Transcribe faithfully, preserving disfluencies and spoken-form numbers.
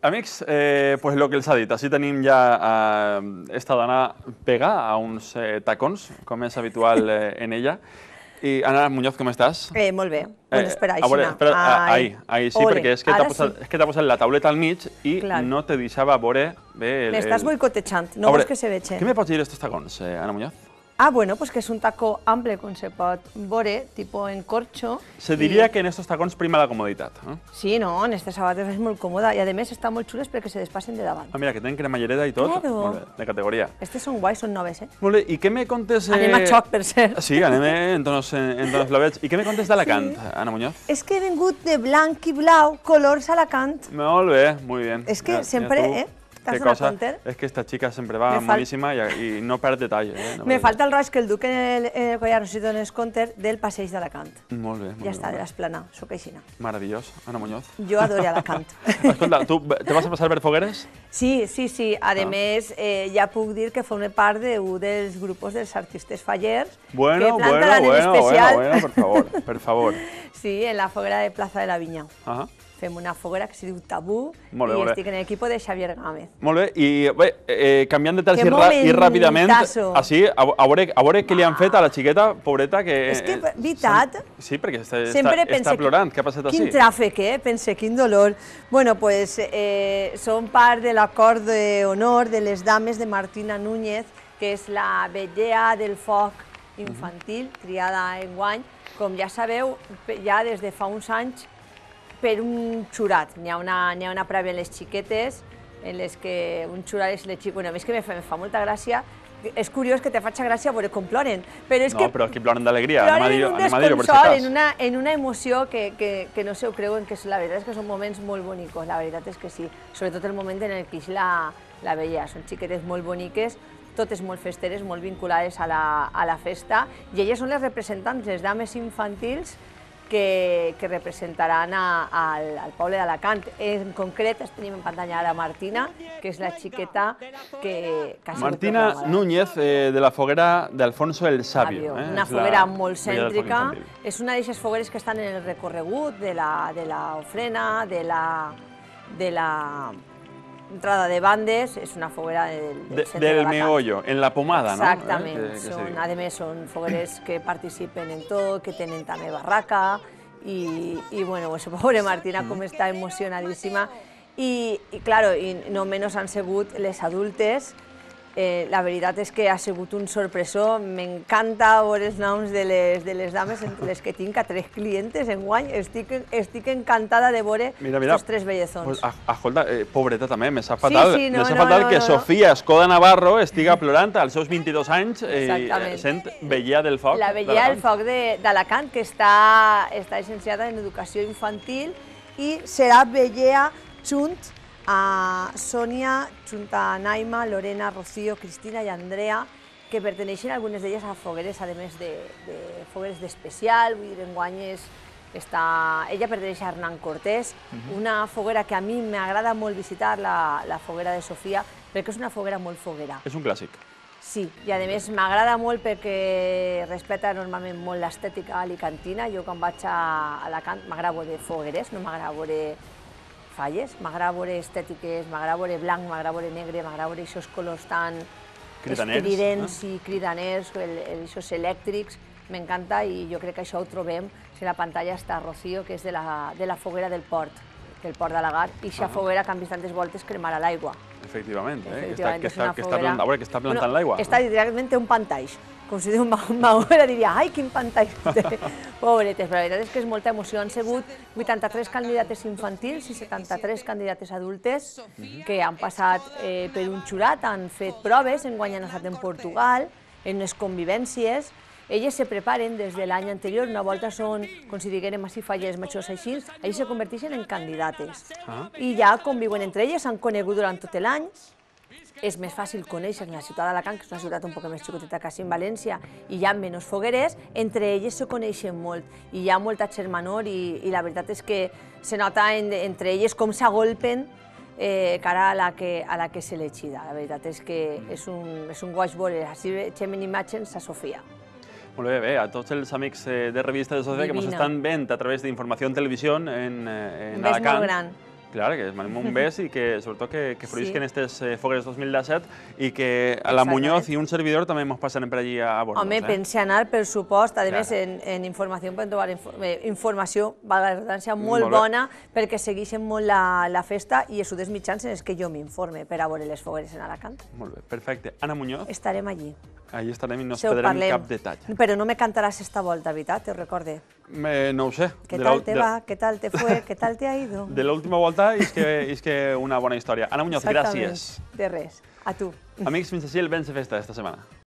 Amics, eh, pues el que els ha dit, així tenim ja eh, esta dona pega a uns eh, tacons, com és habitual eh, en ella. I Ana Muñoz, com estàs? Eh, molt bé, bueno, espera, a veure, Aixina. espera, ai, ai, ai, sí, Ole, perquè és que t'ha posat, sí. és que t'ha posat la tauleta al mig i Clar. no te deixava veure bé... M'estàs boicotejant, no vols que se veig. Què me pots dir d'estos tacons, eh, Ana Muñoz? Ah, bueno, pues que és un taco ample, com se pot veure, tipo en corcho. Se diria que en estos tacons prima la comoditat. Eh? Sí, no, en aquestes sabates és molt còmoda i a més estan molt xules perquè se despassen de davant. Ah, mira, que tenen cremallereta i tot. Claro. Molt bé, de categoria. Estes són guais, són noves, eh? Molt bé, i què me contes... Eh... Anem a xoc, per cert. Sí, anem en tonos, en tonos blavets. I què me contes d'Alacant, sí. Ana Muñoz? És que he vingut de blanc i blau, colors Alacant. Molt bé, muy bien. És que ja, sempre, ja eh? T'has donat compte? És que esta chica sempre va Me moníssima i, i no perd detall. Eh? No Me falta el raig que el duc en el, en el collar, no sé si dones compte, del passeig d'Alacant. Molt bé, molt Ja bé. està, de l'Esplana, soc aixina. Meravellós, Ana Muñoz. Jo adoro Alacant. Escolta, tu te vas a passar per Fogueres? Sí, sí, sí. A més, eh, ja puc dir que forme part d'un dels grups dels artistes fallers Bueno, que bueno, plantaran en bueno, especial. bueno, bueno, per favor, per favor. Sí, en la foguera de Plaza de la Vinya. Ahà. Fem una foguera que se diu Tabú Molt bé, i molt bé. estic en l'equip de Xavier Gámez. Molt bé, i bé, eh, canviant de terç Que i, ra i ràpidament, momentazo. així, a, a, veure, a veure què li han fet a la xiqueta, pobreta, que... És que, eh, veritat, Sí, perquè està, sempre està, pense està plorant, què ha passat així? Quin tràfic, eh? Pense, quin dolor. Bueno, pues eh, som part de l'acord d'honor de les dames de Martina Núñez, que és la vellea del foc infantil, triada enguany. Com ja sabeu, ja des de fa uns anys, per un xurat. N'hi ha una, n'hi ha una prèvia en les xiquetes, en les que un xurat és les xiquetes... Bueno, a més que me fa, me fa molta gràcia. És curiós que te faci gràcia veure com ploren, però és no, que... però aquí ploren d'alegria, Ploren anem a en dir-ho un anem a dir-ho per si desconsol, cas. en una, en una emoció que, que, que no se ho creuen, que la veritat és que són moments molt bonicos, la veritat és que sí. Sobretot el moment en el que és la, la vella, són xiquetes molt boniques, totes molt festeres, molt vinculades a la, a la festa, i elles són les representants, les dames infantils, que, que representaran a, a, al, al poble d'Alacant. En concret, tenim en pantalla ara Martina, que és la xiqueta que... que Martina Núñez, eh, de la foguera d'Alfonso el Sabio. Eh? Una és foguera la molt vella del foc cèntrica. infantil. És una d'aquestes fogueres que estan en el recorregut de la, de la ofrena, de la, de la entrada de bandes, és una foguera del, del de, centre del d'Alacant. meollo, en la pomada, no? Exactament, Eh? Que, que són, a més són fogueres que participen en tot, que tenen també barraca, i, i bueno, pues, pobre Martina com està emocionadíssima. I, i claro, i no menys han sigut les adultes. Eh, la veritat és que ha sigut un sorpresó. M'encanta veure els noms de les, de les dames, entre les que tinc a tres clientes enguany. Estic, estic encantada de veure els tres bellezons. Pues, escolta, eh, pobreta també, me sap fatal, sí, sí, no, me sap no, fatal no, que no, Sofia Escoda Navarro estiga plorant als seus vint-i-dos anys eh, Exactament. sent vellea del foc. La vellea del foc d'Alacant, que està, està llicenciada en Educació Infantil i serà vellea junt a Sònia, junt a Naima, Lorena, Rocío, Cristina i Andrea, que perteneixen algunes d'elles a fogueres, a més de, de fogueres d'especial, vull dir, enguany és, està, ella perteneix a Hernán Cortés, uh-huh. una foguera que a mi m'agrada molt visitar, la, la foguera de Sofia, perquè és una foguera molt foguera. És un clàssic. Sí, i a més m'agrada molt perquè respecta normalment molt l'estètica alicantina. Jo quan vaig a Alacant m'agrada veure fogueres, no m'agrada veure falles, m'agrada veure estètiques, m'agrada veure blanc, m'agrada veure negre, m'agrada veure aquests colors tan estridents i cridaners, aquests elèctrics, m'encanta i jo crec que això ho trobem si a la pantalla està Rocío, que és de la, de la foguera del port, del port d'Alagar, i aquesta foguera que han vist tantes voltes cremarà l'aigua. Efectivament, eh? Efectivament, que està, és que una està, foguera... a veure, que està plantant Bueno, l'aigua. Està directament té un pantalls. Com si diu Mahoma, diria, ai, quin pantall té. Pobretes, però la veritat és que és molta emoció. Han sigut vuitanta-tres candidates infantils i setanta-tres candidates adultes que han passat eh, per un xurat, han fet proves, enguany han estat en Portugal, en unes convivències. Elles se preparen des de l'any anterior, una volta són, com si diguérem així, fallers majors així, elles se converteixen en candidates. Ah. I ja conviuen entre elles, s'han conegut durant tot l'any. És més fàcil conèixer en la ciutat d'Alacant, que és una ciutat un poc més xicoteta que en València, i hi ha menys fogueres, entre elles se coneixen molt, i hi ha molta germanor, i, i la veritat és que se nota en, entre elles com s'agolpen eh, cara a la que, a la que s'elegida. La veritat és que és un, és un goig veure, així veiem en imatges a Sofia. Molt bé, bé, a tots els amics de Revista de Sofia que ens estan veient a través d'Informació en Televisió en, en Alacant. Molt gran. Clar, que es manem un bes i que sobretot que, que fruisquen Sí. estes eh, fogueres dos mil disset i que a la Muñoz i un servidor també ens passarem per allí a Bornos. Home, eh? pense anar, per supost. A més, Clar. en, en informació podem trobar info, eh, informació, valga la redundància, molt, Molt bé. bona, perquè segueixen molt la, la festa i els dels mitjans en els que jo m'informe per a veure les fogueres en Alacant. Molt bé, perfecte. Anna Muñoz, Estarem allí. allí estarem i no Se ho esperarem parlem. cap detall. Però no me cantaràs esta volta, veritat? Te ho recorde. Eh, no ho sé. ¿Qué De tal la- te de- va? ¿Qué tal te fue? ¿Qué tal te ha ido? De l'última volta és que, és que una bona història. Anna Muñoz, Exactament. gràcies. De res. A tu. Amics, fins així el Vents de Festa d'esta setmana.